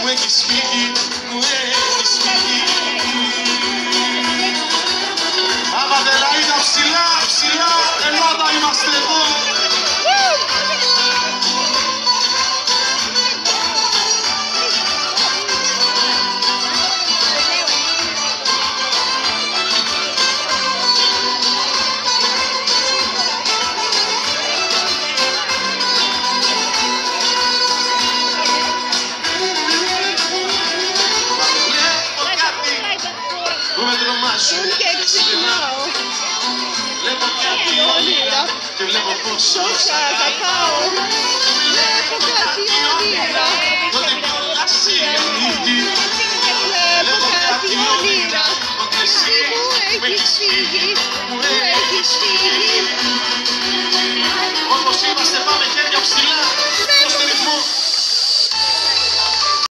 μου έχεις φύγει, μου έχεις φύγει. Απαντελαίδα ψηλά, ψηλά, Ελλάδα είμαστε εδώ. Και ξυπνάω. Βλέπω κάτι όνειρα και βλέπω πόσο σ' αγαπάω. Βλέπω κάτι όνειρα. Τότε κιόλας η αλήθεια